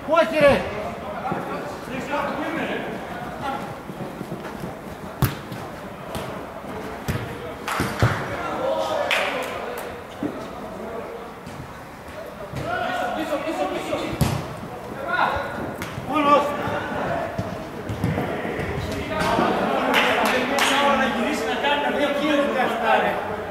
Όχι ρε! Μόνος! Να γυρίσει να κάνει τα δύο κίνητα αυτά ρε!